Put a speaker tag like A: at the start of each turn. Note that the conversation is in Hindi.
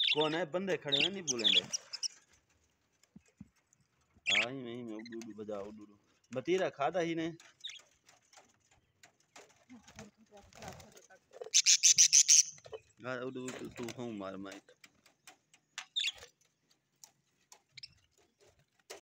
A: कौन है बंदे खड़े हैं नहीं बोलेंगे आई में उडू बजा उडू बतीरा खादा ही ने उडू तू मार माइक